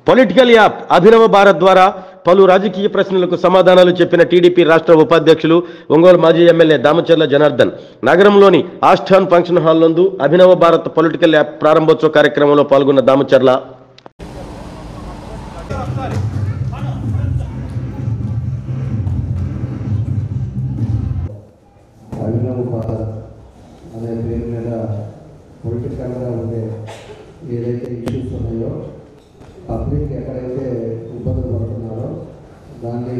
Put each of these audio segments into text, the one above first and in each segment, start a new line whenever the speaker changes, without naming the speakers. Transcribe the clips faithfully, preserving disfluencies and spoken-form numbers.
Political app అభినవ భారత్ ద్వారా పలు రాజకీయ ప్రశ్నలకు సమాధానాలు చెప్పిన టీడీపీ రాష్ట్ర ఉపాధ్యక్షులు ఒంగోలు మాజీ ఎమ్మెల్యే దామచర్ల జనార్దన్ నగరంలోని ఆస్టాన్ ఫంక్షన్ హాల్ నందు అభినవ భారత్ పొలిటికల్ యాప్ ప్రారంభోత్సవ కార్యక్రమంలో పాల్గొన్న దామచర్ల
అభినవ భారత్ అనే పేరు మీద పొలిటికల్గా ఉండే ఏదైతే ఇష్యూస్ ఉన్నాయో పబ్లిక్ ఎక్కడైతే ఇబ్బందులు పడుతున్నారో దాన్ని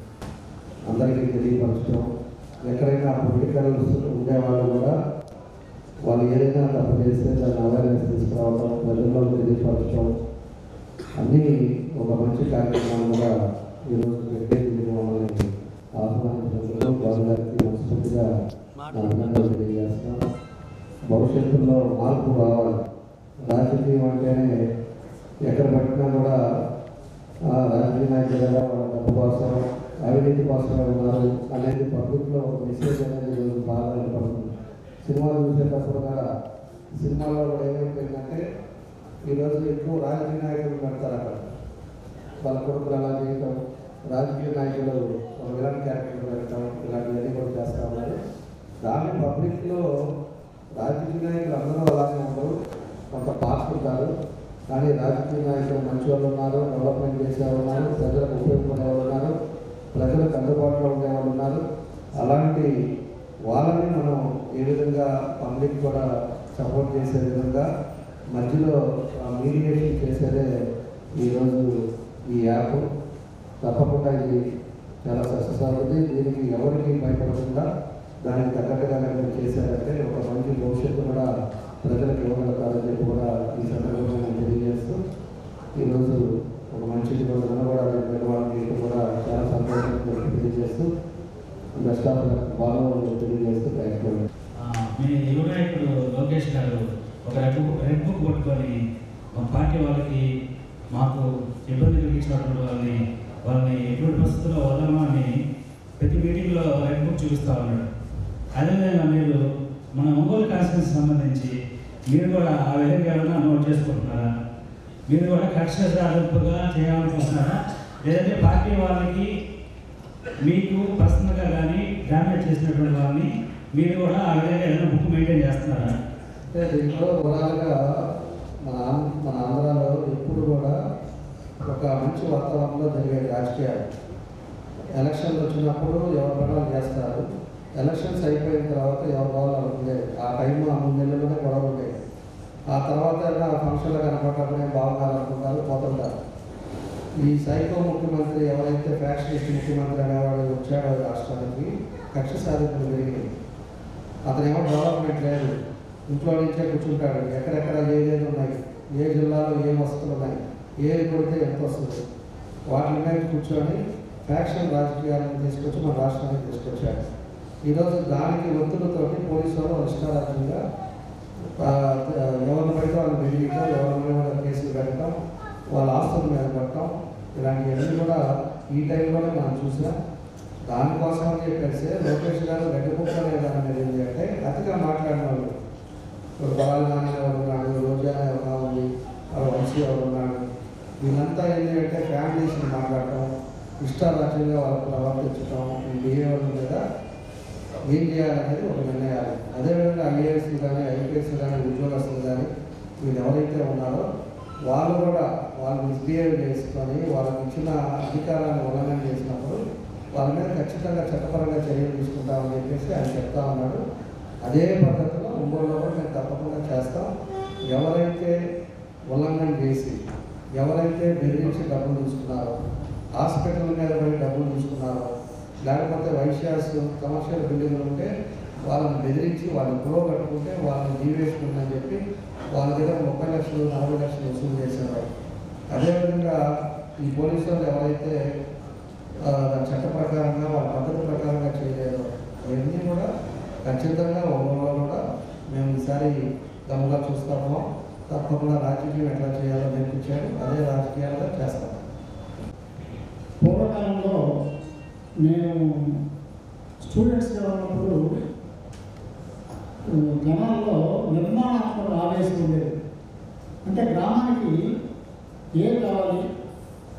అందరికీ తెలియపరచడం, ఎక్కడైనా పొలిటికల్ ఉండేవాళ్ళు కూడా వాళ్ళు ఏదైనా తప్పు చేస్తే దాన్ని అవేర్నెస్ తీసుకురావడం, ప్రజల్లో తెలియపరచడం అన్నీ ఒక మంచి కార్యక్రమంగా ఈరోజు పెట్టేది మమ్మల్ని ఆహ్వానించడంలో వాళ్ళకి మనస్ఫూర్తిగా అభినందనలు తెలియజేస్తున్నాం. భవిష్యత్తులో మార్పు రావాలి. రాజకీయం అంటేనే ఎక్కడ పట్టినా కూడా రాజకీయ నాయకులు కదా వాళ్ళ డబ్బు కోసం అవినీతి కోసమే ఉన్నారు అనేది పబ్లిక్లో ఒక మెసేజ్ అనేది ఈరోజు బాగా పడుతుంది. సినిమాలు చూసేటప్పుడు కూడా సినిమాలో కూడా ఏమైపోయిందంటే ఈరోజు ఎక్కువ రాజకీయ నాయకులు పెడతారు అక్కడ, వాళ్ళ కొడుకులు అలా చేయటం, రాజకీయ నాయకులు విలన్ క్యారెక్టర్ పెట్టడం ఇలాంటివన్నీ కూడా చేస్తూ ఉన్నారు. దాని పబ్లిక్లో రాజకీయ నాయకులు అందరూ అలాగే ఉండరు, కొంత పార్టీ ఉంటారు. కానీ రాజకీయ నాయకులు మంచి వాళ్ళు ఉన్నారు, డెవలప్మెంట్ చేసేవాళ్ళు ఉన్నారు, ప్రజలకు ఉపయోగపడే వాళ్ళు ఉన్నారు, ప్రజలకు అందుబాటులో ఉండేవాళ్ళు ఉన్నారు. అలాంటి వాళ్ళని మనం ఏ విధంగా పబ్లిక్ కూడా సపోర్ట్ చేసే విధంగా మధ్యలో మీడియేషన్ చేసేదే ఈరోజు ఈ యాప్. తప్పకుండా ఇది చాలా సక్సెస్ అవుతుంది. దీనికి ఎవరికి భయపడకుండా దానికి తగ్గట్టుగా మీరు చేశారంటే ఒక మంచి భవిష్యత్తు కూడా ప్రజలకు ఇవ్వగలుగుతారని చెప్పి కూడా ఈ సందర్భంగా నేను తెలియజేస్తూ ఈరోజు ఒక మంచి రోజున కూడా వాళ్ళకి కూడా చాలా సంతోషంగా తెలియజేస్తూ బెస్ట్ ఆఫ్ బాగా తెలియజేస్తూ ప్రయత్నం.
మీ యువ నాయకుడు లోకేష్ గారు ఒక రెడ్ బుక్ రెడ్ బుక్ పట్టుకొని మా పార్టీ వాళ్ళకి మాకు ఇబ్బంది కలిగించినటువంటి వాళ్ళని వాళ్ళని ఎటువంటి పరిస్థితుల్లో వదలమా అని ప్రతి మీటింగ్లో రెడ్ బుక్ చూపిస్తూ ఉన్నాడు. అదేవిధంగా మీరు మన ఒంగోలు కాన్స్టిట్యూన్సీ సంబంధించి మీరు కూడా ఆ విధంగా ఏమైనా నోట్ చేసుకుంటున్నారా? మీరు కూడా కక్ష సాధింపుగా చేయాలనుకుంటున్నారా? లేదంటే పార్టీ వాళ్ళకి మీకు పర్సనల్గా కానీ డామేజ్ చేసినటువంటి వాళ్ళని మీరు కూడా ఆ విధంగా ఏదైనా బుక్ మెయింటైన్ చేస్తున్నారా?
అంటే దీంట్లో ఓవరాల్గా మన మన ఆంధ్రాలో ఎప్పుడు కూడా ఒక మంచి వాతావరణంలో జరిగే రాజకీయాలు. ఎలక్షన్లు వచ్చినప్పుడు ఎవరు గొడవలు చేస్తారు, ఎలక్షన్స్ అయిపోయిన తర్వాత ఎవరు గొడవలు ఉండేది. ఆ టైం ఆ మూడు నెలల్లోనే గొడవలు ఉండేవి. ఆ తర్వాత ఫంక్షన్లు కనపడటమే బాగున్నారనుకుంటారు, పోతుంటారు. ఈ సైకో ముఖ్యమంత్రి ఎవరైతే ఫ్యాక్షనిస్ట్ ముఖ్యమంత్రి అనేవాడు వచ్చాడో రాష్ట్రానికి కక్ష సాధింపులు పెరిగింది. అతను ఏమో డెవలప్మెంట్ లేదు, ఇంట్లో నుంచే కూర్చుంటాడు. ఎక్కడెక్కడ ఏదేది ఉన్నాయి, ఏ జిల్లాలో ఏం వస్తువులు ఉన్నాయి, ఏది కొడితే ఎంత వస్తుంది, వాటి మీద కూర్చొని ఫ్యాక్షన్ రాజకీయాలను తీసుకొచ్చి మన రాష్ట్రానికి తీసుకొచ్చాడు. ఈరోజు దానికి ఒత్తిడితోటి పోలీసు వాళ్ళు ఇష్టారాజ్యంగా ఎవరిని పడితే వాళ్ళు బెదిరియటం, ఎవరి మీద కేసులు పెట్టడం, వాళ్ళ ఆస్తుల మీద పెట్టడం, ఇలాంటివన్నీ కూడా ఈ టైంలోనే మనం చూసాం. దానికోసం అని చెప్పేసి లోకేష్ గారు రెడ్డి బుక్ అనే దాని మీద ఏంటి అంటే అతిగా మాట్లాడిన వాళ్ళు, బలాలు నాని ఎవరు ఉన్నాడు, రోజా ఎవరు ఉంది, వంశీ ఎవరు ఉన్నాడు, వీళ్ళంతా ఏంటి అంటే ఫ్యామిలీస్ని మాట్లాడటం, ఇష్టారాజ్యంగా వాళ్ళకు ప్రవర్తించడం, ఈ బిహేవియర్ మీద ఏం చేయాలనేది ఒక నిర్ణయాలు. అదేవిధంగా ఐఏఎస్లు కానీ ఐపీఎస్లు కానీ ఉద్యోగస్తులు కానీ వీళ్ళు ఎవరైతే ఉన్నారో వాళ్ళు కూడా వాళ్ళు మిస్బిహేవ్ చేసుకొని వాళ్ళకి ఇచ్చిన అధికారాన్ని ఉల్లంఘన చేసినప్పుడు వాళ్ళ మీద ఖచ్చితంగా చట్టపరంగా చర్యలు తీసుకుంటామని చెప్పేసి ఆయన చెప్తా ఉన్నాడు. అదే పద్ధతిలో ఒంగోలులో కూడా మేము తప్పకుండా చేస్తాం. ఎవరైతే ఉల్లంఘన చేసి ఎవరైతే బెదిరించి డబ్బులు తీసుకున్నారో, హాస్పిటల్ మీద పోయి డబ్బులు తీసుకున్నారో, లేకపోతే వైశ్యాస్ కమర్షియల్ బిల్డింగ్లు ఉంటే వాళ్ళని బెదిరించి వాళ్ళని కులో కట్టుకుంటే వాళ్ళని జీవేసుకుందని చెప్పి వాళ్ళ దగ్గర ముప్పై లక్షలు నలభై లక్షలు వసూలు చేశారు. అదేవిధంగా ఈ పోలీసు వాళ్ళు ఎవరైతే చట్ట ప్రకారంగా వాళ్ళ పద్ధతి ప్రకారంగా చేయలేదో అవన్నీ కూడా ఖచ్చితంగా ఒంగోలులో కూడా మేము ఈసారి గమగా చూస్తాము. తప్పకుండా రాజకీయం ఎట్లా చేయాలో నేర్పించాడు, అదే రాజకీయాలుగా చేస్తాం.
పూర్వకాలంలో నేను స్టూడెంట్స్గా ఉన్నప్పుడు జనాల్లో నిర్మాణాత్మక ఆవేశం ఉండేది. అంటే గ్రామానికి ఏం కావాలి,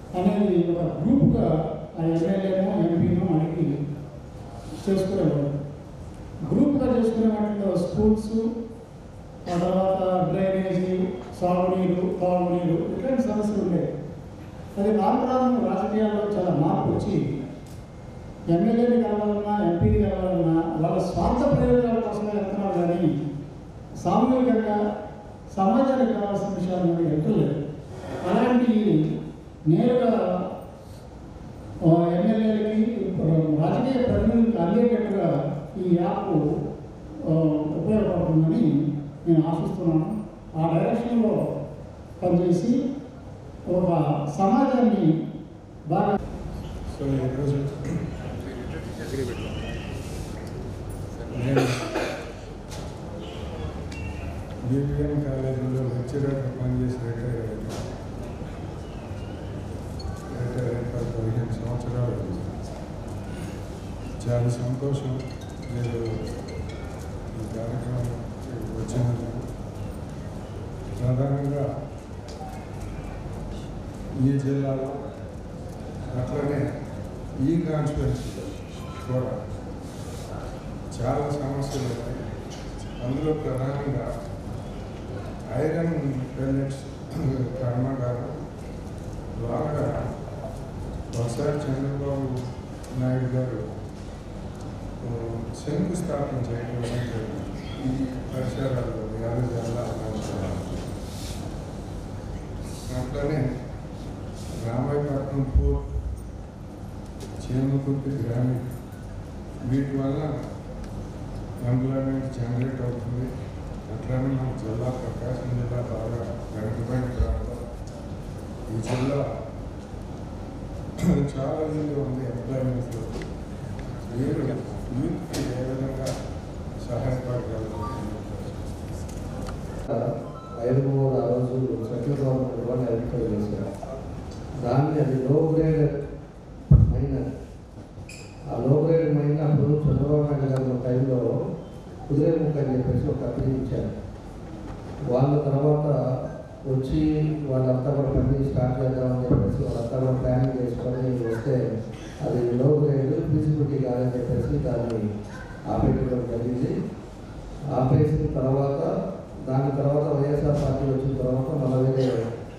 అనేది ఒక గ్రూప్గా ఆ ఎమ్మెల్యేనో ఎంపీనో అడిగి చేసుకునేవాడు. గ్రూప్గా చేసుకునే వాటిలో స్కూల్స్, ఆ తర్వాత డ్రైనేజీ, సాగునీరు, తాగునీరు ఇట్లాంటి సమస్యలు ఉండేవి. అది రాను రాను రాజకీయాల్లో చాలా మార్పు వచ్చి ఎమ్మెల్యేని కలవాలన్నా ఎంపీని కలవాలన్నా వాళ్ళ స్వార్థ ప్రయోజనాల కోసమే వెళ్తున్నారు కానీ సామూహికంగా సమాజానికి కావాల్సిన విషయాలు వెళ్తలేదు. అలాంటి నేరుగా ఎమ్మెల్యేలకి రాజకీయ ప్రతినిధులకు అందేటట్టుగా ఈ యాప్ ఉపయోగపడుతుందని నేను ఆశిస్తున్నాను. ఆ డైరెక్షన్లో పనిచేసి ఒక సమాజాన్ని బాగా
సో ఈరోజు నేను బీబీఎం కాలేజీలో లెక్చరర్గా పనిచేసి రిటైర్ అయ్యాను. రిటైర్ అయిన పదిహేను సంవత్సరాలు. చాలా సంతోషం మీరు ఈ కార్యక్రమం వచ్చినందుకు. ప్రధానంగా ఈ జిల్లాలో అట్లనే ఈ కాన్స్టిట్యున్సీలో కూడా చాలా సమస్యలు ఉన్నాయి. అందులో ప్రధానంగా ఐరన్ పెల్లెట్స్ కర్మాగారం బాగా ఒకసారి చంద్రబాబు నాయుడు గారు శంకుస్థాపన చేయడం జరిగింది. ఈ పరిసరాల్లో యాభై జిల్లా అట్లనే రామాయపట్నం పోర్ట్, చేమకుర్తి గ్రామీణ వీటి వల్ల ఎంప్లాయ్మెంట్ జనరేట్ అవుతుంది. అట్లనే మన జిల్లా ప్రకాశం జిల్లా బాగా వెనుకబడిన ప్రాంతం. ఈ జిల్లా చాలా మంది ఉంది ఎంప్లాయ్మెంట్లో. మీరు యూత్కి ఏ విధంగా సహాయపడగలరు?
ఐదు మూడు ఆ రోజు సెంట్రల్ గవర్నమెంట్ వాళ్ళు ఐడెంటిఫై చేశారు. దాన్ని అది లో గ్రేడ్ మైనర్. ఆ లో గ్రేడ్ మైనర్ అప్పుడు చంద్రబాబు నాయుడు గారి టైంలో కుదిరేముఖ అని చెప్పేసి ఒక కంపెనీ ఇచ్చారు. వాళ్ళ తర్వాత వచ్చి వాళ్ళంతా కూడా పని స్టార్ట్ చేద్దామని చెప్పేసి వాళ్ళంతా కూడా ప్లానింగ్ చేసుకొని వస్తే అది లో గ్రేడ్ ఫీజిబిలిటీ కాదని చెప్పేసి దాన్ని ఆపేయడం జరిగింది. ఆపేసిన తర్వాత దాని తర్వాత వైఎస్ఆర్ పార్టీ వచ్చిన తర్వాత మళ్ళీ వేరే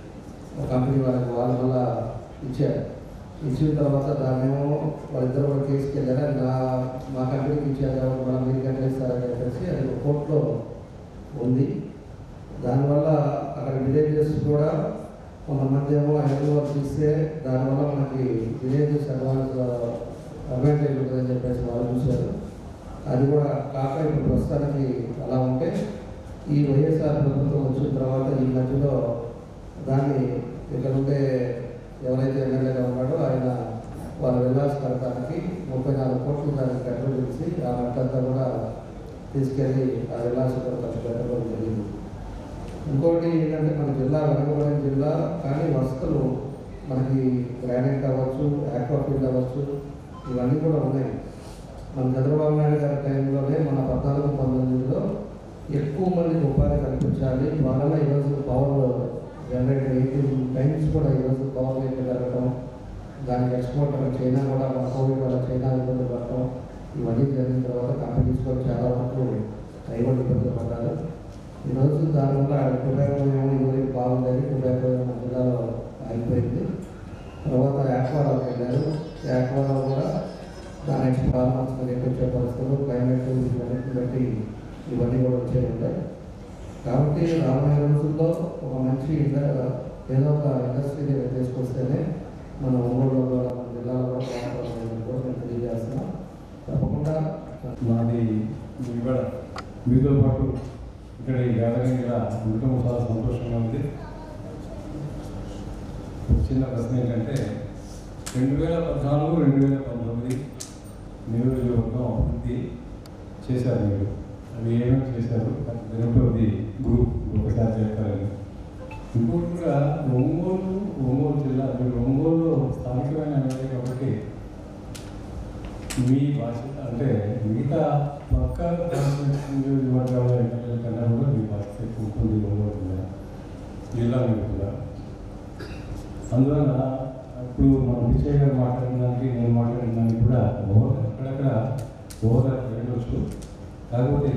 కంపెనీ వాళ్ళకి వాళ్ళు మళ్ళా ఇచ్చారు. ఇచ్చిన తర్వాత దాన్నేమో వాళ్ళిద్దరు కూడా తీసుకెళ్ళారు. అది నా మా కంపెనీకి ఇచ్చారు కాబట్టి మనం మీరు కట్టేస్తారని చెప్పేసి అది కోర్టులో ఉంది. దానివల్ల అక్కడ విలేజెస్ కూడా కొంతమంది ఏమో ఐదు వర్క్ ఇస్తే దానివల్ల మనకి విలేజెస్ అడ్వాన్స్ అడ్వాంటేజ్ ఉంటుందని చెప్పేసి వాళ్ళు చూశారు. అది కూడా కాక ఇప్పుడు ప్రస్తుతానికి అలా ఉంటే ఈ వైఎస్ఆర్ ప్రభుత్వం వచ్చిన తర్వాత ఈ మధ్యలో దాన్ని ఇక్కడ ఉండే ఎవరైతే ఎమ్మెల్యేగా ఉన్నాడో ఆయన వాళ్ళ విలాస్ కడతానికి ముప్పై నాలుగు కోట్లు దానికి కట్టుబడిసి ఆ మట్టంతా కూడా తీసుకెళ్ళి ఆ విలాస్ కూడా ఖర్చు పెట్టడం జరిగింది. ఇంకోటి ఏంటంటే మన జిల్లా వెనకబడిన జిల్లా కానీ వసతులు మనకి గ్రానైట్ అవ్వచ్చు, యాక్వాఫీల్డ్ అవ్వచ్చు, ఇవన్నీ కూడా ఉన్నాయి. మన చంద్రబాబు నాయుడు గారి టైంలోనే మన పద్నాలుగు పంతొమ్మిదిలో ఎక్కువ మందికి ఉపాధి కల్పించాలి. వాళ్ళ ఈరోజు పవర్ జనరేట్ ఎయిటీన్ టైమ్స్ కూడా ఈరోజు పవర్ రేట్ జరగడం, దానికి ఎక్స్పోర్ట్ చైనా కూడా మన కోవిడ్ వల్ల చైనా ఇబ్బంది పడటం, ఇవన్నీ జరిగిన తర్వాత కంపెనీస్ కూడా చాలా వరకు రైతులు ఇబ్బంది పడ్డారు. ఈరోజు దానివల్ల ఉపయోగం ఏమో ఇరవై బాగుండేది, ఉపయోగం మన జిల్లాలో ఆగిపోయింది. తర్వాత యాక్వారాకి వెళ్ళారు. యాక్వారా కూడా దాని నెక్స్ట్ ఫార్మర్స్ వచ్చే పరిస్థితులు క్లైమేట్ ఇవన్నీ బట్టి ఇవన్నీ కూడా వచ్చే ఉంటాయి. కాబట్టి రాబోయే రోజుల్లో ఒక మంచి ఏదో ఒక ఇండస్ట్రీని తీసుకొస్తేనే మన ఒంగోలు మన జిల్లాలో కూడా నేను తెలియజేస్తున్నాం. తప్పకుండా
మాది ఇక్కడ మీతో పాటు ఇక్కడ ఈ గ్యాదరింగ్ ఉండటం చాలా సంతోషంగా ఉంది. చిన్న ప్రశ్న ఏంటంటే రెండు వేల పద్నాలుగు రెండు వేల పంతొమ్మిది నియోజకవర్గం అభివృద్ధి చేశారు మీరు. అవి ఏమేమి చేశారు? వెనుకది గ్రూప్ ఒకసారి చెప్తారని. ఇంకోటి కూడా ఒంగోలు ఒంగోలు జిల్లా మీరు ఒంగోలు స్థానికమైన ఎమ్మెల్యే కాబట్టి మీ భాష అంటే మిగతా పక్క నియోజకవర్గాల ఎమ్మెల్యేల కన్నా కూడా మీ భాష ఎక్కువ ఉంటుంది ఒంగోలు జిల్లా జిల్లా మీద కూడా. అందువల్ల ఇప్పుడు మన విజయ్ గారు మాట్లాడిన దానికి నేను మాట్లాడిన దానికి కూడా ఓవర్ అక్కడక్కడ ఓవర్ వెళ్ళవచ్చు. కాకపోతే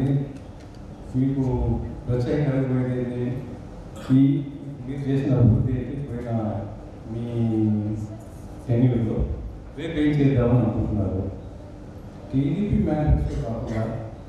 మీకు ప్రత్యేకంగా అడిగిపోయేది ఈ మీరు చేసిన అభివృద్ధి అయితే పోయిన మీ టెన్యూర్లో రేపు ఏం చేద్దామని అనుకుంటున్నారు? టీడీపీ మేనిఫెస్టో కాకుండా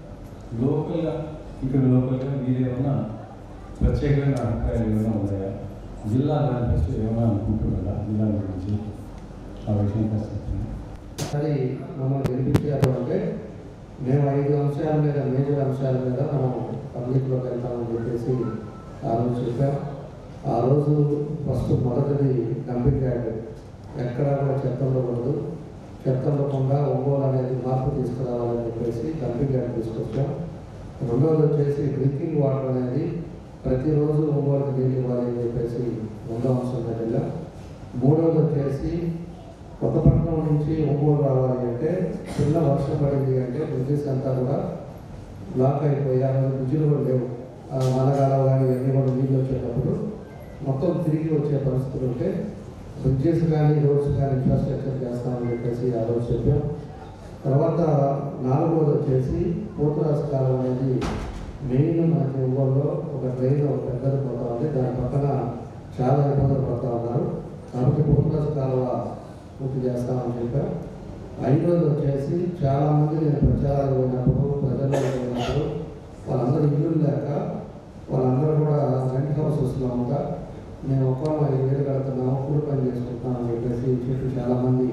లోకల్గా ఇక్కడ లోకల్గా మీరేమన్నా ప్రత్యేకమైన అభిప్రాయాలు ఏమైనా ఉన్నాయా? జిల్లా మేనిఫెస్టో ఏమైనా అనుకుంటున్నారా జిల్లా గురించి? ఆ విషయం కష్టం.
అది మమ్మల్ని గెలిపించారు అంటే మేము ఐదు అంశాల మీద మేజర్ అంశాల మీద మనం పబ్లిక్లోకి వెళ్తామని చెప్పేసి ఆ రోజు చెప్పాం. ఆ రోజు ఫస్ట్ మొదటిది డంపింగ్ యార్డ్, ఎక్కడా కూడా చెత్త ఉండకూడదు, చెత్త ఉండకుండా ఒంగోలు అనేది మార్పు తీసుకురావాలని చెప్పేసి డంపింగ్ యార్డ్ తీసుకొచ్చాం. రెండవది వచ్చేసి డ్రింకింగ్ వాటర్ అనేది ప్రతిరోజు ఒంగోలుకి నీళ్ళు ఇవ్వాలని చెప్పేసి రెండో అంశం మీద. మూడవది వచ్చేసి కొత్తపట్నం నుంచి ఒంగోలు రావాలి అంటే చిన్న వర్షం పడింది అంటే బ్రిడ్జెస్ అంతా కూడా బ్లాక్ అయిపోయి ఆ రోజు బ్రిడ్జ్లు కూడా లేవు. వనగాలం కానీ ఇవన్నీ కూడా నీళ్ళు వచ్చేటప్పుడు మొత్తం తిరిగి వచ్చే పరిస్థితులు ఉంటే బ్రిడ్జెస్ కానీ రోడ్స్ కానీ ఇన్ఫ్రాస్ట్రక్చర్ చేస్తామని చెప్పేసి ఆ రోజు చెప్పాం. తర్వాత నాలుగోది వచ్చేసి పోతురాజు కాలం అనేది మెయిన్ మనకి ఒంగోలులో ఒక ట్రైన్ ఒక పెద్దది పోతా ఉంది, దాని పక్కన చాలా ఇబ్బందులు పడుతూ ఉన్నారు. కాబట్టి పోతురాజు కాలువ పూర్తి చేస్తామని చెప్పాం. ఐదోది వచ్చేసి చాలామంది నేను ప్రచారాలు పోయినప్పుడు ప్రజల్లో పోయినప్పుడు వాళ్ళందరూ ఇల్లు లేక వాళ్ళందరూ కూడా రెంట్ హౌసెస్లో ఉంటా మేము ఒక్కో ఐదు వేలు కడుతున్నాము, కూలి పని చేసుకుంటున్నాం అని చెప్పేసి చెప్పి చాలామంది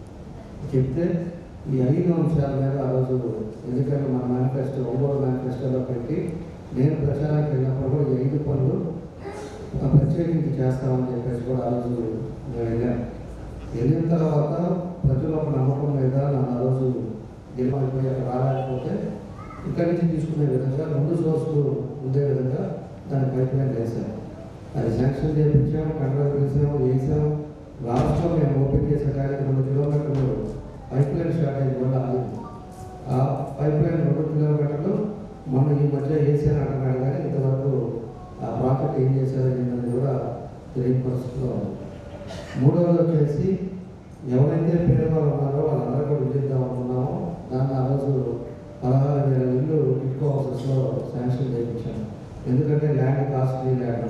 చెప్తే ఈ ఐదు అంశాల మీద ఆ రోజు ఎందుకంటే మన మేనిఫెస్టో ఒంగోలు మేనిఫెస్టోలో పెట్టి నేను ప్రచారానికి వెళ్ళినప్పుడు కూడా ఈ ఐదు పనులు ప్రత్యేకించి చేస్తామని చెప్పేసి కూడా ఆ రోజు నేను వెళ్ళాను. వెళ్ళిన తర్వాత ప్రజల ఒక నమ్మకం మీద నన్ను ఆ రోజు గెలిపోయి అక్కడ రాలేకపోతే ఇక్కడి నుంచి తీసుకునే విధంగా రెండు సోర్సులు ఉండే విధంగా దాన్ని పైప్ లైన్ వేసాం. అది శాంక్షన్ చేయించాం, కంట్రోల్ చేసాం, వేసాం. లాస్ట్లో మేము ఓపెన్ చేసే కానీ రెండు కిలోమీటర్లు పైప్ లైన్ షార్టేజ్ వల్ల ఆగింది. ఆ పైప్ లైన్ రెండు కిలోమీటర్లు మొన్న ఈ మధ్య వేసాను అంటున్నాడు కానీ ఇంతవరకు ఆ ప్రాజెక్ట్ ఏం చేశారు అనేది కూడా తెలియని పరిస్థితిలో ఉంది. మూడవది వచ్చేసి ఎవరైతే పేదవాళ్ళు ఉన్నారో వాళ్ళందరూ కూడా విధిద్దాం అనుకున్నామో దాన్ని ఆ రోజు పదహారు వేల ఇల్లు టిట్కో హౌసెస్లో శాంక్షన్ చేయించాం. ఎందుకంటే ల్యాండ్ కాస్ట్లీ ల్యాండ్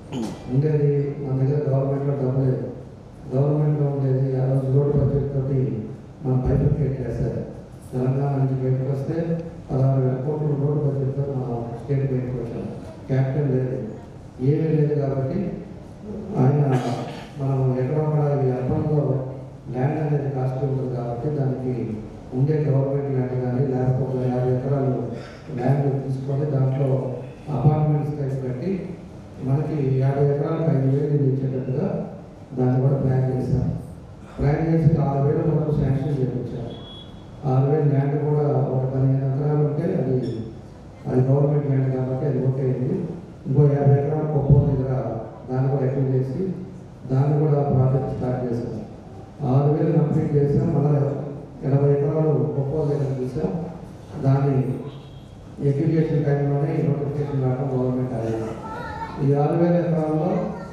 ఉండేది మన దగ్గర గవర్నమెంట్లో డబ్బు లేదు. గవర్నమెంట్లో ఉండేది ఆ రోజు రోడ్డు బడ్జెట్ తోటి మనం బైఫర్కేట్ చేశారు. తెలంగాణ నుంచి బయటకు వస్తే పదహారు వేల కోట్లు రోడ్డు బడ్జెట్తో మనం స్టేట్ బయటకు వచ్చాం. క్యాపిటల్ లేదు, ఏమీ లేదు. కాబట్టి ఆయన మనం ఎక్కడ కూడా ఈ అర్బన్లో ల్యాండ్ అనేది కాస్ట్ ఉంటుంది కాబట్టి దానికి ఉండే గవర్నమెంట్ ల్యాండ్ కానీ లేకపోతే యాభై ఎకరాలు ల్యాండ్ తీసుకొని దాంట్లో అపార్ట్మెంట్స్ టైప్ కట్టి మనకి యాభై ఎకరాలకు ఐదు వేలు ఇచ్చేటట్టుగా దాన్ని కూడా ప్లాన్ చేశాం. ప్లాన్ చేసి ఆరు వేల వరకు శాంక్షన్ చేయించాం. ఆరు వేలు ల్యాండ్ కూడా ఒక పదిహేను ఎకరాలు ఉంటే అది అది గవర్నమెంట్ ల్యాండ్ కాబట్టి అది ఓకే అయింది. ఇంకో యాభై ఎకరాలు ఒప్పో దగ్గర దాన్ని కూడా ఎక్కువ చేసి దాన్ని కూడా ప్రాజెక్ట్ స్టార్ట్ చేశాం. ఆరు వేలు కంప్లీట్ చేసాం. మళ్ళీ ఎనభై ఎకరాలు ఒప్పో దగ్గర చూసాం. దాన్ని ఎక్విజేషన్ టైంలోనే ఈ నోటిఫికేషన్ రావడం గవర్నమెంట్ అయ్యింది. ఈ ఆరు వేల ఎకరాల్లో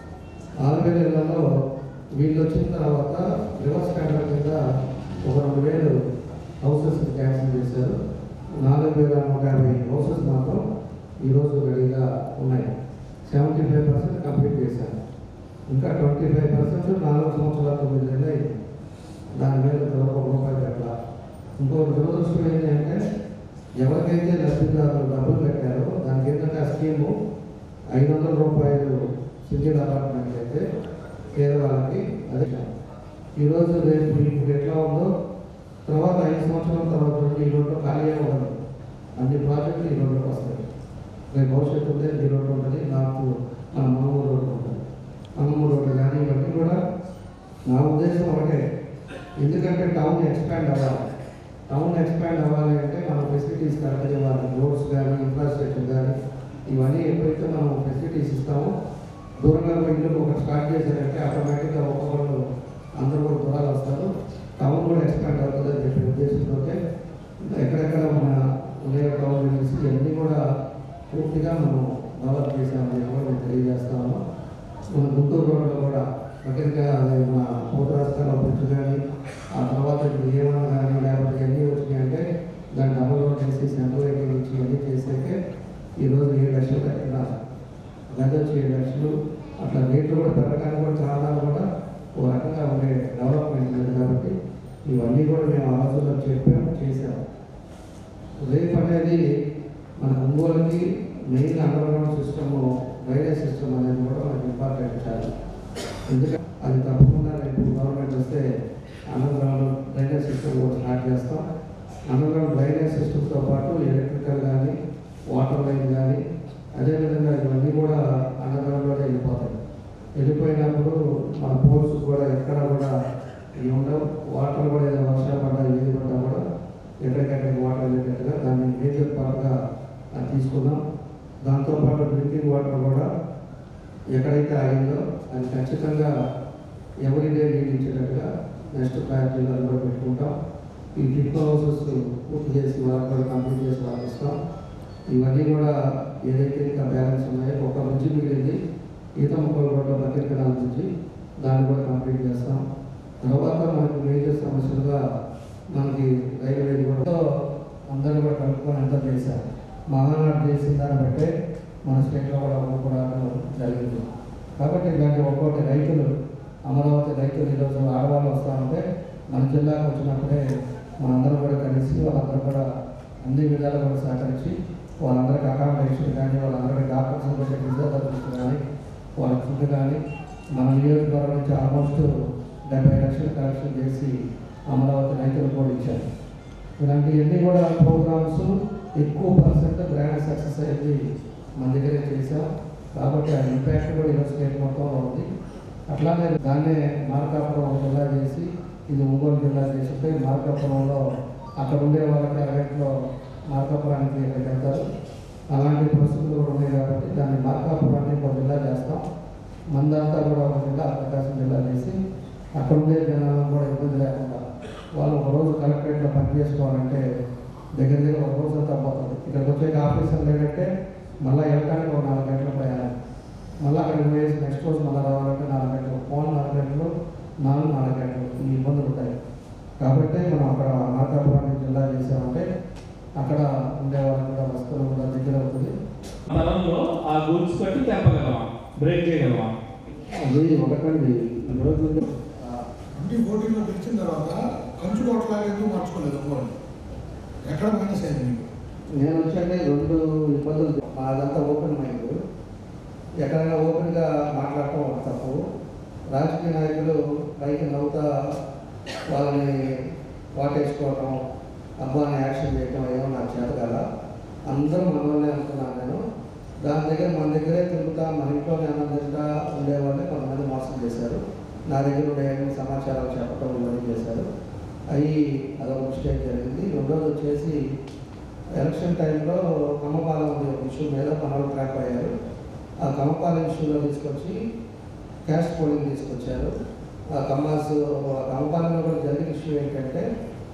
ఆరు వేల ఇళ్లలో వీళ్ళు వచ్చిన తర్వాత రివర్స్ టెండర్ కింద ఒక రెండు వేలు హౌసెస్ క్యాన్సిల్ చేశారు. నాలుగు వేల నూట యాభై హౌసెస్ మాత్రం ఈరోజు రెడీగా ఉన్నాయి. సెవెంటీ ఫైవ్ పర్సెంట్ కంప్లీట్ చేశారు. ఇంకా ట్వంటీ ఫైవ్ పర్సెంట్ నాలుగు సంవత్సరాల తొమ్మిది నెలలు అయింది. దాని మీద ఒక రూపాయి పెట్టాల. ఇంకొక దురదృష్టం ఏంటంటే ఎవరికైతే లబ్ధిదారులు డబ్బులు పెట్టారో దానికి ఏంటంటే ఆ స్కీము ఐదు వందల రూపాయలు సింగిల్ అపార్ట్మెంట్ అయితే పేదవాళ్ళకి అదే ఈరోజు రేపు ఇప్పుడు ఎట్లా ఉందో తర్వాత ఐదు సంవత్సరాల తర్వాత నుండి ఈ రోడ్డు ఖాళీగా ఉండదు. అన్ని ప్రాజెక్టులు ఈ రోడ్డుకి వస్తాయి. రేపు భవిష్యత్తు ఉంటే ఈ రోడ్డు ఉంటుంది, నాకు మన మామూలు రోడ్డు ఉంటుంది. మామూలు రోడ్డు కానీ ఇవన్నీ కూడా నా ఉద్దేశం ఒకటే. ఎందుకంటే టౌన్ ఎక్స్పాండ్ అవ్వాలి. టౌన్ ఎక్స్పాండ్ అవ్వాలి అంటే మనం ఫెసిలిటీస్ కరెక్ట్గా ఇవ్వాలి. రోడ్స్ కానీ ఇన్ఫ్రాస్ట్రక్చర్ కానీ ఇవన్నీ ఎప్పుడైతే మనం ఫెసిలిటీస్ ఇస్తామో దూరంగా ఇల్లు ఒకటి స్టార్ట్ చేశారంటే ఆటోమేటిక్గా ఒక్కొక్కరు అందరూ కూడా దూరాలు వస్తారు. టౌన్ కూడా ఎక్స్పాండ్ అవుతుందని చెప్పే ఉద్దేశంతో ఎక్కడెక్కడ మన ఉండే టౌన్ నుంచి ఇవన్నీ కూడా పూర్తిగా మనం డెవలప్ చేసామని చెప్పి మేము తెలియజేస్తాము. మన గుంటూరు రోడ్లో కూడా దగ్గరగా మన పోతరాజు అనేది మన ఒంగోలుకి main underground system, drainage system అనేది కూడా మనకి ఇంపార్టెంట్ చాలా. ఎందుకంటే అది తప్పకుండా రేపు గవర్నమెంట్ వస్తే అండర్ గ్రౌండ్ డ్రైనేజ్ సిస్టమ్ కూడా స్టార్ట్ చేస్తాం. అండర్ గ్రౌండ్ డ్రైనేజ్ సిస్టమ్తో పాటు ఎలక్ట్రికల్ కానీ, వాటర్ లైన్ కానీ, అదేవిధంగా ఇవన్నీ కూడా అండర్ గ్రౌండ్లోనే వెళ్ళిపోతాయి. వెళ్ళిపోయినప్పుడు మన పోల్స్ కూడా ఎక్కడ కూడా ఇవి ఉండవు. వాటర్ కూడా ఏదైనా వర్షాలు పడ్డా ఏది పడ్డా కూడా ఎక్కడికెక్కడికి వాటర్ వెళ్ళేటట్టుగా దాన్ని మేజర్ పార్ట్గా తీసుకున్నాం. దాంతోపాటు డ్రింకింగ్ వాటర్ కూడా ఎక్కడైతే ఆగిందో అది ఖచ్చితంగా ఎవరిడే నీళ్ళు ఇచ్చేటట్టుగా నెక్స్ట్ ప్రయారిటీలో కూడా పెట్టుకుంటాం. ఈ టిప్ హౌసెస్ పూర్తి చేసి వాళ్ళకి కూడా కంప్లీట్ చేసి వాళ్ళకి ఇస్తాం. ఇవన్నీ కూడా ఏదైతే ఇంకా బ్యాలెన్స్ ఉన్నాయో ఒక బ్రిడ్జి మిగిలింది ఈత ముక్కల రోడ్లో బకెట్ కెనాల్ నుంచి, దాన్ని కూడా కంప్లీట్ చేస్తాం. తర్వాత మనకి మేజర్ సమస్యలుగా మనకి రైల్వే కూడా అందరూ కూడా కలుపుకొని ఎంత చేశారు. మహానాడు చేసిన దాన్ని బట్టే మన స్టేట్లో కూడా ఒప్పుకోవడం జరిగింది. కాబట్టి ఇలాంటి ఒక్కొక్కటి రైతులు, అమరావతి రైతులు ఈరోజు ఆడవాళ్ళు వస్తూ ఉంటే మన జిల్లాకు వచ్చినప్పుడే మనందరం కూడా కలిసి వాళ్ళందరూ కూడా అన్ని విధాలు కూడా సహకరించి వాళ్ళందరికీ అకామిడేషన్ కానీ, వాళ్ళందరికీ డాక్టర్స్ కూడా ఫిజియోథెరపిస్ట్ కానీ, వాళ్ళ ఫుడ్ కానీ మన నియోజకవర్గం నుంచి ఆల్మోస్ట్ డెబ్బై లక్షలు కలెక్షన్ చేసి అమరావతి రైతులు కూడా ఇచ్చారు. ఇలాంటివన్నీ కూడా ప్రోగ్రామ్స్ ఎక్కువ పర్సెంట్ గ్రాండ్ సక్సెస్ అయ్యి మన దగ్గరే చేసాం. కాబట్టి ఆ ఇంపాక్ట్ కూడా ఈరోజు స్టేట్ మొత్తంలో ఉంది. అట్లానే దాన్నే మార్కాపురం జిల్లా చేసి ఇది ఒంగోలు జిల్లా చేస్తుంటే మార్కాపురంలో అక్కడ ఉండే వాళ్ళకి అరగంటలో మార్కాపురానికి ఇక్కడికి వెళ్తారు. అలాంటి పరిస్థితులు కూడా ఉన్నాయి కాబట్టి దాన్ని మార్కాపురాన్ని ఒక జిల్లా చేస్తాం. మందంతా కూడా ఒక జిల్లా ప్రకాశం జిల్లా చేసి అక్కడ ఉండే జనాలను కూడా ఇబ్బంది లేకుండా వాళ్ళు ఒక రోజు కలెక్టరేట్లో పనిచేసుకోవాలంటే దగ్గర దగ్గర ఒక రోజు అంతా పోతుంది. ఇక్కడికి వచ్చే ఆఫీసర్ లేదంటే మళ్ళీ వెళ్ళడానికి ఒక నాలుగు గంటల ప్రయాణం, మళ్ళీ అక్కడికి పోయేసి నెక్స్ట్ రోజు మళ్ళీ రావాలంటే నాలుగు గంటలు, ఫోన్ నాలుగు గంటలు, నాలుగు నాలుగు గంటలు ఈ ఇబ్బందులు ఉంటాయి. కాబట్టి మనం అక్కడ మార్కాపురాన్ని జిల్లా చేసామంటే అక్కడ ఉండే వాళ్ళకి కూడా వస్తువులు కూడా దగ్గర అవుతుంది.
స్థలంలో ఆ గూడ్స్ బట్టి తెప్పగలమా, బ్రేక్ చేయగలమా?
అది ఒకటండి. ఈరోజు
ఇంటి పోటీలో గెలిచిన తర్వాత కంచు కోటలాగా ఎందుకు మార్చుకోలేదు ఒంగోలు? ఎక్కడ మైనస్ అయింది మీకు?
నేను వచ్చండి రెండు ఇబ్బందులు. అదంతా ఓపెన్ మైండ్, ఎక్కడైనా ఓపెన్గా మాట్లాడటం ఒక తప్పు. రాజకీయ నాయకులు పైకి నవ్వుతా వాళ్ళని వాటేసుకోవటం, అబ్బాని యాక్షన్ చేయటం ఏమో నాకు చేత కదా. అందరూ మనల్నే అనుకున్నాను నేను. దాని దగ్గర మన దగ్గరే తిరుగుతా, మన ఇంట్లోనే అన్నందింటా ఉండేవాళ్ళే కొంతమంది మోసం చేశారు. నా దగ్గర ఉండే సమాచారాలు చెప్పటం ఇవన్నీ చేశారు. అవి అదొక మిస్టేక్ జరిగింది. రెండోది వచ్చేసి ఎలక్షన్ టైంలో కమ్మపాలెం ఉంది ఒక ఇష్యూ మీద మనలు ట్రాక్ అయ్యారు. ఆ కమ్మపాలెం ఇష్యూలో తీసుకొచ్చి క్యాస్ట్ పోలింగ్ తీసుకొచ్చారు. ఆ కమ్మాస్ కమ్మపాలెంలో కూడా జరిగిన ఇష్యూ ఏంటంటే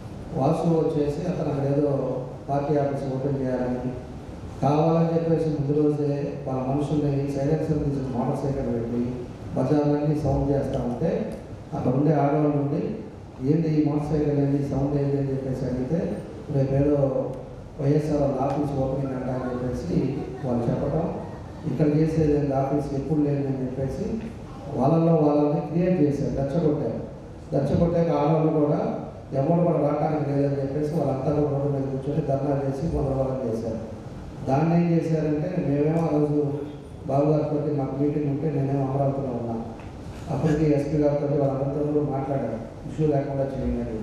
వాసు వచ్చేసి అతను అక్కడ ఏదో పార్టీ ఆఫీస్ ఓపెన్ చేయాలని కావాలని చెప్పేసి ముందు రోజే వాళ్ళ మనుషుల్ని సైలెన్సర్ తీసుకుని మోటార్ సైకిల్ పెట్టి బజార్లన్నీ సౌండ్ చేస్తూ ఉంటే అక్కడ ఉండే ఆడవాళ్ళు నుండి ఏంటి ఈ మోటార్ సైకిల్ ఏంటి సౌండ్ ఏంటి అని చెప్పేసి అడిగితే రేపు ఏదో వైఎస్ఆర్ వాళ్ళ ఆఫీస్ ఓపెనింగ్ అంట అని చెప్పేసి వాళ్ళు చెప్పడం, ఇక్కడ చేసేది ఆఫీస్ ఎప్పుడు లేదని చెప్పేసి వాళ్ళల్లో వాళ్ళని క్రియేట్ చేశారు, దచ్చగొట్టారు. దచ్చగొట్టాక ఆడవాళ్ళు కూడా ఎవరు కూడా రావడానికి లేదని చెప్పేసి వాళ్ళంతా కూడా రోడ్డు మీద కూర్చొని ధర్నా చేసి మొదలు వాళ్ళని చేశారు. దాన్ని ఏం చేశారంటే మేమేమో ఆ రోజు బాబు గారితో మాకు మీటింగ్ ఉంటే నేనేమో అమరావతిలో ఉన్నాను. అప్పటికి ఎస్పీ గారితో వాళ్ళందరితో కూడా మాట్లాడారు ఇష్యూ లేకుండా చేయండి.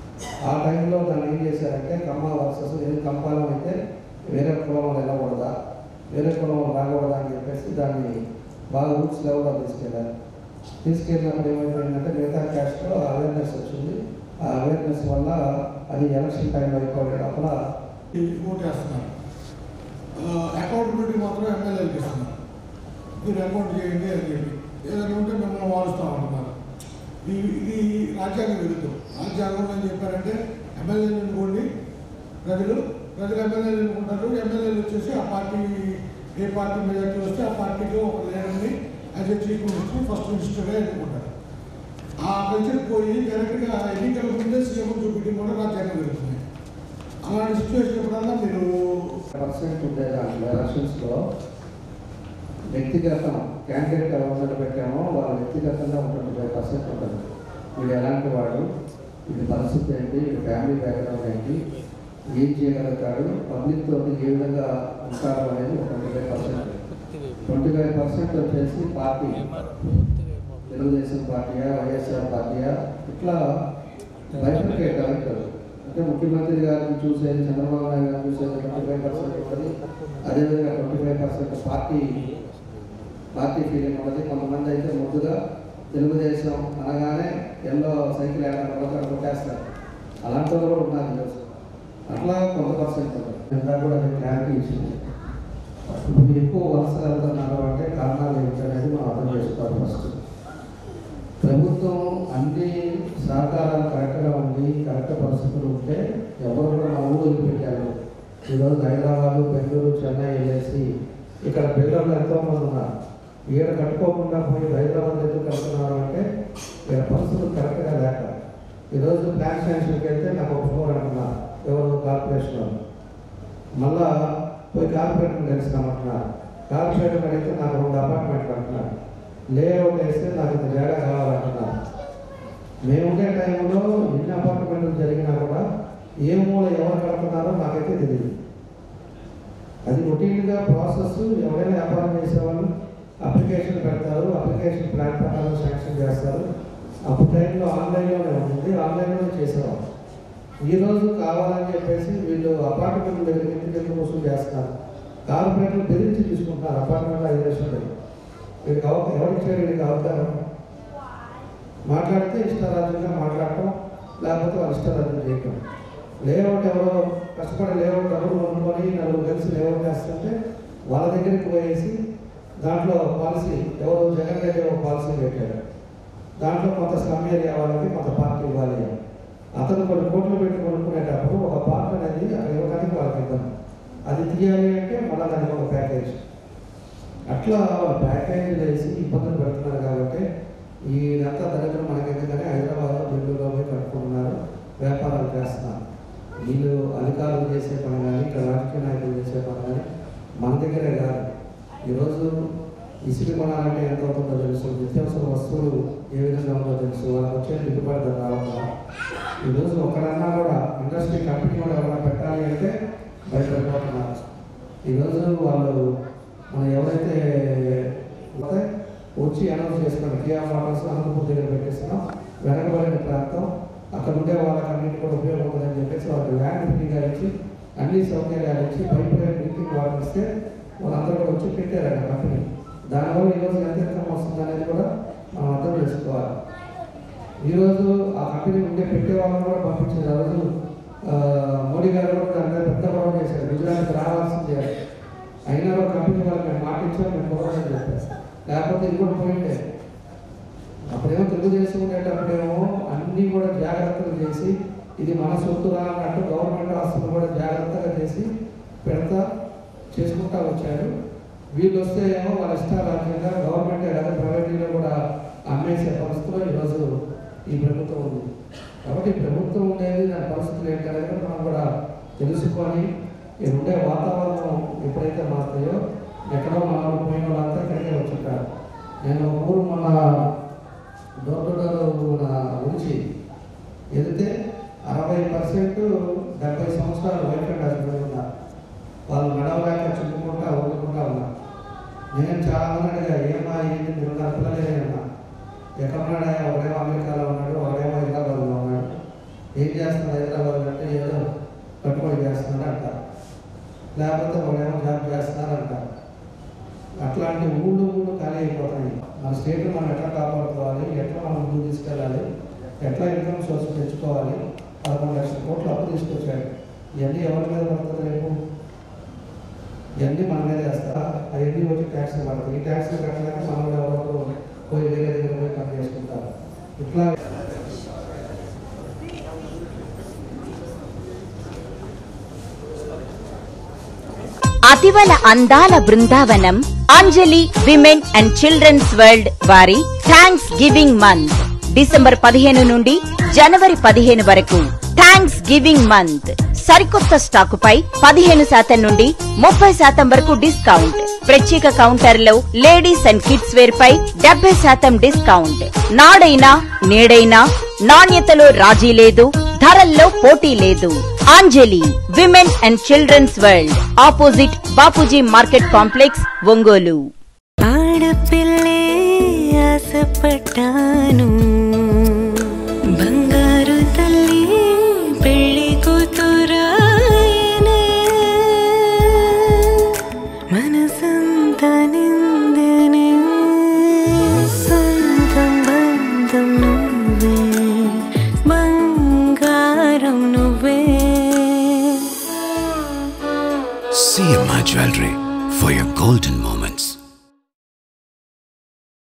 ఆ టైంలో దాన్ని ఏం చేశారంటే కమ్మ వర్సెస్ ఏది కంపాలం అయితే వేరే కులం వాళ్ళు వెళ్ళకూడదా, వేరే కులం వాళ్ళు రాకూడదా అని చెప్పేసి దాన్ని బాగా రూట్స్ లెవెల్లో తీసుకెళ్ళారు. తీసుకెళ్ళినప్పుడు ఏమైపోయిందంటే మిగతా క్యాస్ట్లో అవేర్నెస్ వచ్చింది. ఆ అవేర్నెస్ వల్ల అది ఎలక్షన్ టైంలో అయిపోయేటప్పుడు
ఓటు వేస్తున్నారు. అకౌంటబిలిటీ మాత్రం ఎమ్మెల్యేలకు ఇస్తున్నారు. మీరు అకౌంట్ చేయండి అని చెప్పి ఏదైనా ఉంటే మిమ్మల్ని వాడుస్తూ ఉంటున్నారు. ఇది రాజ్యాంగ విరుద్ధం. రాజ్యాంగం అని చెప్పారంటే ఎమ్మెల్యేలు ఎన్నుకోండి ప్రజలు, ప్రజలు ఎమ్మెల్యేలు ఎన్నుకుంటారు. ఎమ్మెల్యేలు వచ్చేసి ఆ పార్టీ ఏ పార్టీ మెజార్టీ వస్తే ఆ పార్టీకి ఒక లీడర్ని as a chief minister first మినిస్టర్గా ఎన్నుకుంటారు. ఆ కల్చర్ పోయి డైరెక్ట్గా ఎన్నికల ముందే సీఎం చూపించడం కూడా రాజ్యాంగం జరుగుతుంది. అలాంటి సిచ్యువేషన్ ఎప్పుడన్నా మీరు
పర్సెంట్ ఉండే దాంట్లో ఎలక్షన్స్లో వ్యక్తిగతం క్యాండిడేట్ ఎవరు పెట్టామో వాళ్ళ వ్యక్తిగతంగా ఉంటుంది ఫైవ్ పర్సెంట్ ఉంటుంది. వీడు ఎలాంటి వాడు, వీడి పరిస్థితి ఏంటి, వీడి ఫ్యామిలీ బ్యాక్గ్రౌండ్ ఏంటి, ఏం చేయగలుగుతాడు, పబ్లిక్తో ఏ విధంగా ఉంటారు అనేది twenty five percent twenty five percent వచ్చేసి పార్టీ, తెలుగుదేశం పార్టీయా వైఎస్ఆర్ పార్టీయా ఇట్లా బైఫర్కేట్ అవుతారు. అంటే ముఖ్యమంత్రి గారిని చూసేది, చంద్రబాబు నాయుడు గారిని చూసేది ట్వంటీ ఫైవ్ పర్సెంట్ ఉంటుంది. అదేవిధంగా twenty five percent party party feeling ఉంటుంది. కొంతమంది అయితే ముందుగా తెలుగుదేశం అనగానే ఎల్లో సైకిల్ ఏడాది కొట్టేస్తారు, అలాంటి వాళ్ళు కూడా ఉన్నారు ఈరోజు. అట్లా కొంత పర్సెంట్ ఉంటుంది. ఇందాక కూడా నేను క్లారిటీ ఇచ్చింది. ఇప్పుడు ఎక్కువ వలసలు వెళ్తున్నారు అంటే కారణాలు ఏంటనేది మనం అర్థం చేసుకోవాలి. ఫస్ట్ ప్రభుత్వం అన్ని సహకారాలు కరెక్ట్గా ఉండి కరెక్ట్ పరిస్థితులు ఉంటే ఎవరు కూడా మా ఊరు వదిలిపెట్టారు. ఈరోజు హైదరాబాదు, బెంగళూరు, చెన్నై వెళ్ళేసి ఇక్కడ పిల్లలు ఎంతోమంది ఉన్నారు. ఈడ కట్టుకోకుండా పోయి హైదరాబాద్ ఎందుకు కడుతున్నారు అంటే ఇక్కడ పరిస్థితులు కరెక్ట్గా లేక. ఈరోజు ప్లాన్ శాంక్షన్కి వెళ్తే నాకు ఒప్పుకోరు అంటున్నారు ఎవరు, కార్పొరేషన్ వాళ్ళు. మళ్ళా పోయి కార్పొరేటర్ తెలుస్తామంటున్నారు. కార్పొరేటర్ అడిగితే నాకు రెండు అపార్ట్మెంట్లు అంటున్నారు. లేఅవుట్ వేస్తే నాకు ఇంత జాగా కావాలంటున్నారు. మేముండే టైంలో ఎన్ని అపార్ట్మెంట్లు జరిగినా కూడా ఏ మూల ఎవరు కడుతున్నారో నాకైతే తెలియదు. అది రొటీన్గా ప్రాసెస్. ఎవరైనా వ్యాపారం చేసేవాళ్ళు అప్లికేషన్ పెడతారు, అప్లికేషన్ ప్లాన్ ప్రకారం శాంక్షన్ చేస్తారు. అప్పుడు టైంలో ఆన్లైన్లోనే ఉంటుంది, ఆన్లైన్లోనే చేసేవాళ్ళు. ఈరోజు కావాలని చెప్పేసి వీళ్ళు అపార్ట్మెంట్ దగ్గర ఇంటి దగ్గర వసూలు చేస్తున్నారు. కార్పొరేట్లు బెదిరించి తీసుకుంటున్నారు. అపార్ట్మెంట్లో ఐదు లక్షలు వీడికి అవ ఎవరిచ్చారు వీడికి అవతారం మాట్లాడితే ఇష్టారాజ్యంగా మాట్లాడటం, లేకపోతే వాళ్ళు ఇష్టారాజ్యం చేయటం. లేఅవుట్ ఎవరో కష్టపడి లేఅవుట్ డబ్బులు కొనుక్కొని నలుగురు కలిసి లేఅవుట్ చేస్తుంటే వాళ్ళ దగ్గరికి పోయేసి దాంట్లో పాలసీ ఎవరు జగన్ రెడ్డి ఒక పాలసీ పెట్టాడు. దాంట్లో కొంత స్లమ్ ఏరియా వాళ్ళకి కొంత పార్టీ ఇవ్వాలి. అతను కొన్ని కోట్లు పెట్టి కొనుక్కునేటప్పుడు ఒక పార్ట్ అనేది అక్కడ ఇవ్వడానికి వాళ్ళకి ఇద్దాం. అది తీయాలి అంటే మళ్ళీ దానికి ఒక ప్యాకేజ్. అట్లా ప్యాకేజీ వేసి ఇబ్బందులు పెడుతున్నారు. కాబట్టి ఇదంతా దరిద్రం మనకి ఎందుకని హైదరాబాద్లో, బెంగళూరులో పోయి కట్టుకుంటున్నారు, వ్యాపారాలు చేస్తున్నారు. వీళ్ళు అధికారులు చేసే పని కానీ ఇక్కడ రాజకీయ నాయకులు చేసే పని కానీ మన దగ్గరే కాదు. ఈరోజు ఇసుక కొనాలంటే ఎంత అవుతుందో తెలుసు, నిత్యావసర వస్తువులు ఏ విధంగా ఉందో తెలుసు, వాళ్ళకి వచ్చే దిగుబడి ధర రావట్లా. ఈరోజు ఒకరన్నా కూడా ఇండస్ట్రీ కంపెనీ కూడా ఎవరైనా పెట్టాలి అంటే బయటపడిపోతున్నారు. ఈరోజు వాళ్ళు మనం ఎవరైతే వచ్చి అనౌన్స్ చేస్తున్నాం కియా మోటార్స్ అనంతపూర్ దగ్గర పెట్టేస్తున్నాం, వెనకబడిన ప్రాంతం, అక్కడ ఉండే వాళ్ళకి అన్నింటి కూడా ఉపయోగం ఉంటుందని చెప్పేసి వాళ్ళకి ల్యాండ్ ఫ్రీగా ఇచ్చి అన్ని సౌకర్యాలు ఇచ్చి పైప్ లైన్ డ్రింకింగ్ వాటర్ ఇస్తే వాళ్ళందరూ కూడా వచ్చి పెట్టారు కంపెనీ. దానివల్ల ఈరోజు ఎంత ఇన్కమ్ వస్తుంది అనేది కూడా మనం అర్థం చేసుకోవాలి. ఈరోజు ఆ కంపెనీ ఉండే పెట్టే వాళ్ళని కూడా పంపించారు. ఆ రోజు మోడీ గారు కూడా దాని మీద పెద్ద గొడవ చేశారు, గుజరాత్కి రావాల్సిందే. అయినా కూడా కంపెనీ వాళ్ళు మేము మాటించాం, మేము గొడవని చెప్పారు. లేకపోతే ఇది కూడా పోయిండే. అప్పుడేమో తెలుగుదేశం ఉండేటప్పుడేమో అన్నీ కూడా జాగ్రత్తలు చేసి ఇది మన సొత్తురా అన్నట్టు గవర్నమెంట్ ఆస్తులు కూడా జాగ్రత్తగా చేసి పెడతా చేసుకుంటా వచ్చారు. వీళ్ళు వస్తే ఏమో వాళ్ళ ఇష్టారాజ్యంగా గవర్నమెంట్ లేదా ప్రైవేటీలో కూడా అమ్మేసే పరిస్థితిలో ఈరోజు ఈ ప్రభుత్వం ఉంది. కాబట్టి ప్రభుత్వం ఉండేది దాని పరిస్థితులు ఏంటనేది మనం కూడా తెలుసుకొని ఈ ఉండే వాతావరణం ఎప్పుడైతే మారుతాయో ఎక్కడో మన పోయిన వాళ్ళంతా ఇక్కడికే వచ్చుంటారు. నేను ఊరు మన డోర్ టు డోర్ మన ఉంచి ఎదితే అరవై పర్సెంట్ డెబ్బై సంవత్సరాలు వైఫ్ అండ్ హస్బెండ్ ఉన్నారు. వాళ్ళు నడవలేక చుట్టుకుంటా వండుకుంటా ఉన్నారు. నేను చాలా మందిగా ఏమా ఏంటి మూడున్నర పిల్లలే ఉన్నా. ఎక్కడున్నాడా, ఒకడేమో అమెరికాలో ఉన్నాడు, ఒకడేమో హైదరాబాద్లో ఉన్నాడు. ఏం చేస్తున్నాడు హైదరాబాద్ అంటే ఏదో కట్టుబడి చేస్తున్నాడు అంటారు, లేకపోతే ఒకడేమో జాబ్ చేస్తున్నారు అంటారు. అట్లాంటి ఊళ్ళు ఊళ్ళు ఖాళీ అయిపోతాయి. మన స్టేట్ను మనం ఎట్లా కాపాడుకోవాలి, ఎట్లా మనం ముందుకు తీసుకెళ్ళాలి, ఎట్లా ఇన్కమ్ సోర్స్ తెచ్చుకోవాలి. పదకొండు లక్షల కోట్లు అప్పు తీసుకొచ్చాడు. ఇవన్నీ ఎవరి మీద పడుతుంది రేపు? ఇవన్నీ మన మీద వేస్తా. అవన్నీ వచ్చి ట్యాక్స్ పడతాయి. ఈ ట్యాక్స్ కట్టలేక మనం ఎవరో పోయి వేరే దగ్గర పోయి పని చేసుకుంటారు. ఇట్లా
అతివల అందాల బృందావనం Anjali women and childrens world వారి థ్యాంక్స్ గివింగ్ మంత్ డిసెంబర్ పదిహేను నుండి జనవరి పదిహేను వరకు థ్యాంక్స్ గివింగ్ మంత్. సరికొత్త స్టాకుపై పదిహేను శాతం నుండి ముప్పై శాతం వరకు డిస్కౌంట్. ప్రత్యేక కౌంటర్లో లేడీస్ అండ్ కిడ్స్ వేర్ పై డెబ్బై శాతం డిస్కౌంట్. నాడైనా నేడైనా నాణ్యతలో రాజీ లేదు, ధరల్లో పోటీ లేదు. Anjali women and childrens world opposite Bapuji market complex Ongole.
ఆడపిల్లే ఆశపడ్డాను